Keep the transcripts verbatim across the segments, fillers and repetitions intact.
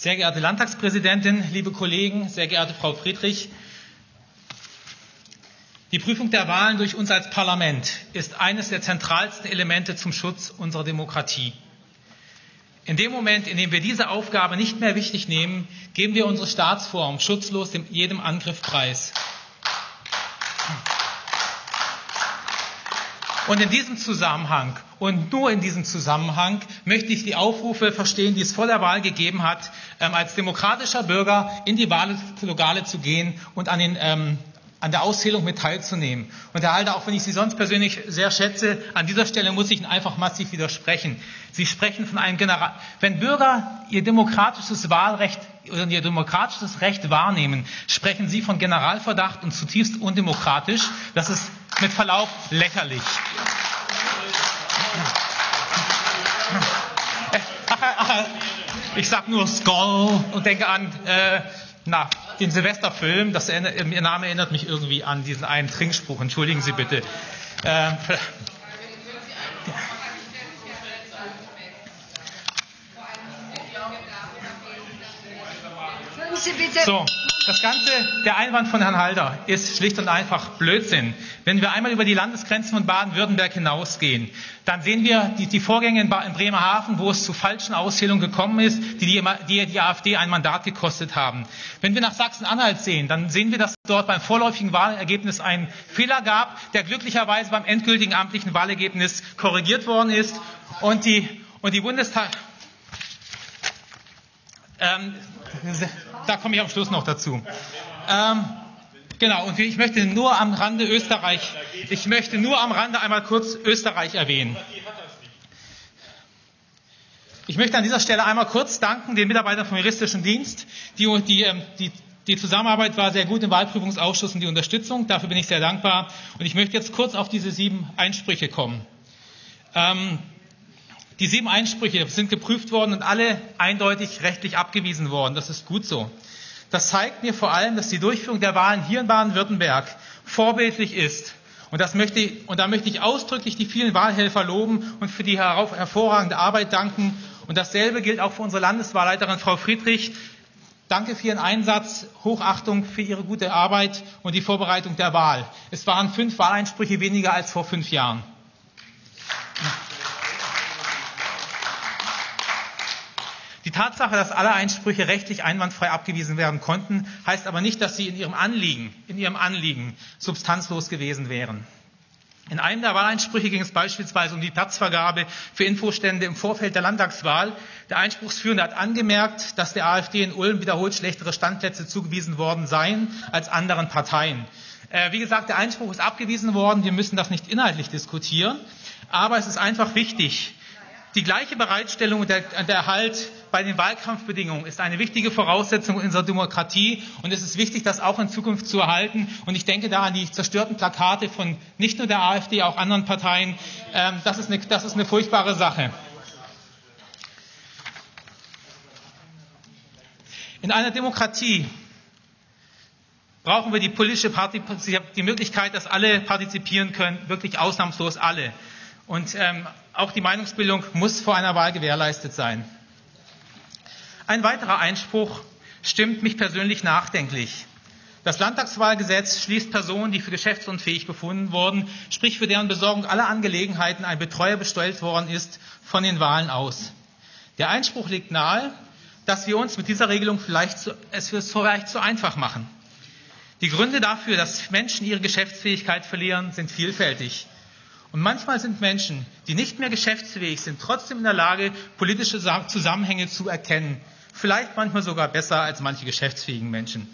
Sehr geehrte Landtagspräsidentin, liebe Kollegen, sehr geehrte Frau Friedrich, die Prüfung der Wahlen durch uns als Parlament ist eines der zentralsten Elemente zum Schutz unserer Demokratie. In dem Moment, in dem wir diese Aufgabe nicht mehr wichtig nehmen, geben wir unsere Staatsform schutzlos jedem Angriff preis. Und in diesem Zusammenhang und nur in diesem Zusammenhang möchte ich die Aufrufe verstehen, die es vor der Wahl gegeben hat, ähm, als demokratischer Bürger in die Wahllokale zu gehen und an, den, ähm, an der Auszählung mit teilzunehmen. Und Herr Halder, auch wenn ich Sie sonst persönlich sehr schätze, an dieser Stelle muss ich Ihnen einfach massiv widersprechen. Sie sprechen von einem General. Wenn Bürger ihr demokratisches Wahlrecht oder ihr demokratisches Recht wahrnehmen, sprechen Sie von Generalverdacht und zutiefst undemokratisch. Das ist mit Verlaub lächerlich. Ich sage nur Skoll und denke an äh, na, den Silvesterfilm. Das erinnert, Ihr Name erinnert mich irgendwie an diesen einen Trinkspruch. Entschuldigen Sie bitte. Äh, So, das Ganze, der Einwand von Herrn Halder ist schlicht und einfach Blödsinn. Wenn wir einmal über die Landesgrenzen von Baden-Württemberg hinausgehen, dann sehen wir die, die Vorgänge in, in Bremerhaven, wo es zu falschen Auszählungen gekommen ist, die die, die die AfD ein Mandat gekostet haben. Wenn wir nach Sachsen-Anhalt sehen, dann sehen wir, dass es dort beim vorläufigen Wahlergebnis einen Fehler gab, der glücklicherweise beim endgültigen amtlichen Wahlergebnis korrigiert worden ist. Und die, und die Bundestag... Ähm, da komme ich am Schluss noch dazu. Ähm, genau, und ich möchte nur am Rande Österreich, ich möchte nur am Rande einmal kurz Österreich erwähnen. Ich möchte an dieser Stelle einmal kurz danken den Mitarbeitern vom Juristischen Dienst. Die, die, die, die Zusammenarbeit war sehr gut im Wahlprüfungsausschuss und die Unterstützung. Dafür bin ich sehr dankbar. Und ich möchte jetzt kurz auf diese sieben Einsprüche kommen. Ähm, Die sieben Einsprüche sind geprüft worden und alle eindeutig rechtlich abgewiesen worden. Das ist gut so. Das zeigt mir vor allem, dass die Durchführung der Wahlen hier in Baden-Württemberg vorbildlich ist. Und, das möchte ich, und da möchte ich ausdrücklich die vielen Wahlhelfer loben und für die hervorragende Arbeit danken. Und dasselbe gilt auch für unsere Landeswahlleiterin Frau Friedrich. Danke für Ihren Einsatz, Hochachtung für Ihre gute Arbeit und die Vorbereitung der Wahl. Es waren fünf Wahleinsprüche weniger als vor fünf Jahren. Die Tatsache, dass alle Einsprüche rechtlich einwandfrei abgewiesen werden konnten, heißt aber nicht, dass sie in ihrem Anliegen, in ihrem Anliegen substanzlos gewesen wären. In einem der Wahleinsprüche ging es beispielsweise um die Platzvergabe für Infostände im Vorfeld der Landtagswahl. Der Einspruchsführende hat angemerkt, dass der AfD in Ulm wiederholt schlechtere Standplätze zugewiesen worden seien als anderen Parteien. Äh, wie gesagt, der Einspruch ist abgewiesen worden. Wir müssen das nicht inhaltlich diskutieren. Aber es ist einfach wichtig, die gleiche Bereitstellung und der, der Erhalt bei den Wahlkampfbedingungen ist eine wichtige Voraussetzung unserer Demokratie und es ist wichtig, das auch in Zukunft zu erhalten. Und ich denke da an die zerstörten Plakate von nicht nur der AfD, auch anderen Parteien. Ähm, das ist eine, das ist eine furchtbare Sache. In einer Demokratie brauchen wir die politische Partizip- die Möglichkeit, dass alle partizipieren können, wirklich ausnahmslos alle. Und ähm, auch die Meinungsbildung muss vor einer Wahl gewährleistet sein. Ein weiterer Einspruch stimmt mich persönlich nachdenklich. Das Landtagswahlgesetz schließt Personen, die für geschäftsunfähig befunden wurden, sprich für deren Besorgung aller Angelegenheiten ein Betreuer bestellt worden ist, von den Wahlen aus. Der Einspruch legt nahe, dass wir uns mit dieser Regelung vielleicht zu, es vielleicht zu einfach machen. Die Gründe dafür, dass Menschen ihre Geschäftsfähigkeit verlieren, sind vielfältig. Und manchmal sind Menschen, die nicht mehr geschäftsfähig sind, trotzdem in der Lage, politische Zusammenhänge zu erkennen. Vielleicht manchmal sogar besser als manche geschäftsfähigen Menschen.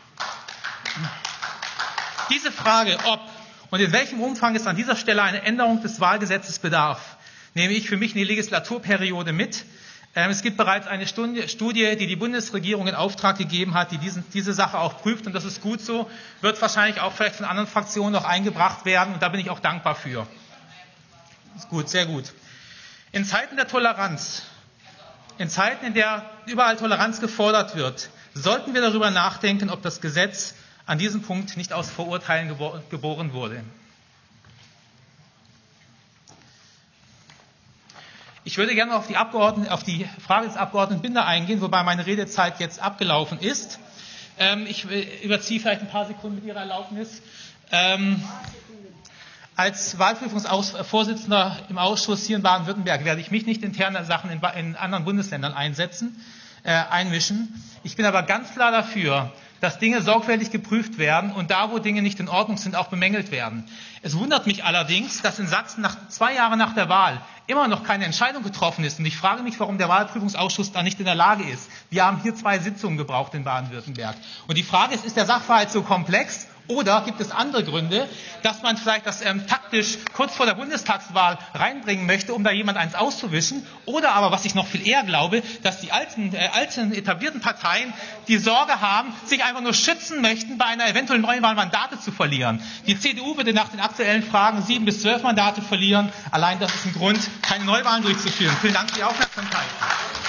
Diese Frage, ob und in welchem Umfang es an dieser Stelle eine Änderung des Wahlgesetzes bedarf, nehme ich für mich in die Legislaturperiode mit. Es gibt bereits eine Studie, die die Bundesregierung in Auftrag gegeben hat, die diesen, diese Sache auch prüft. Und das ist gut so, wird wahrscheinlich auch vielleicht von anderen Fraktionen noch eingebracht werden. Und da bin ich auch dankbar für. Ist gut, sehr gut. In Zeiten der Toleranz, in Zeiten, in der überall Toleranz gefordert wird, sollten wir darüber nachdenken, ob das Gesetz an diesem Punkt nicht aus Vorurteilen geboren wurde. Ich würde gerne auf die, Abgeordneten, auf die Frage des Abgeordneten Binder eingehen, wobei meine Redezeit jetzt abgelaufen ist. Ähm, ich überziehe vielleicht ein paar Sekunden mit Ihrer Erlaubnis. Ähm, als Wahlprüfungsvorsitzender im Ausschuss hier in Baden-Württemberg werde ich mich nicht in interne Sachen in, in anderen Bundesländern einsetzen, äh, einmischen. Ich bin aber ganz klar dafür, dass Dinge sorgfältig geprüft werden und da, wo Dinge nicht in Ordnung sind, auch bemängelt werden. Es wundert mich allerdings, dass in Sachsen nach zwei Jahren nach der Wahl immer noch keine Entscheidung getroffen ist. Und ich frage mich, warum der Wahlprüfungsausschuss da nicht in der Lage ist. Wir haben hier zwei Sitzungen gebraucht in Baden-Württemberg. Und die Frage ist, ist der Sachverhalt so komplex? Oder gibt es andere Gründe, dass man vielleicht das ähm, taktisch kurz vor der Bundestagswahl reinbringen möchte, um da jemand eins auszuwischen? Oder aber, was ich noch viel eher glaube, dass die alten, äh, alten etablierten Parteien die Sorge haben, sich einfach nur schützen möchten, bei einer eventuellen Neuwahl Mandate zu verlieren. Die C D U würde nach den aktuellen Fragen sieben bis zwölf Mandate verlieren. Allein das ist ein Grund, keine Neuwahlen durchzuführen. Vielen Dank für die Aufmerksamkeit.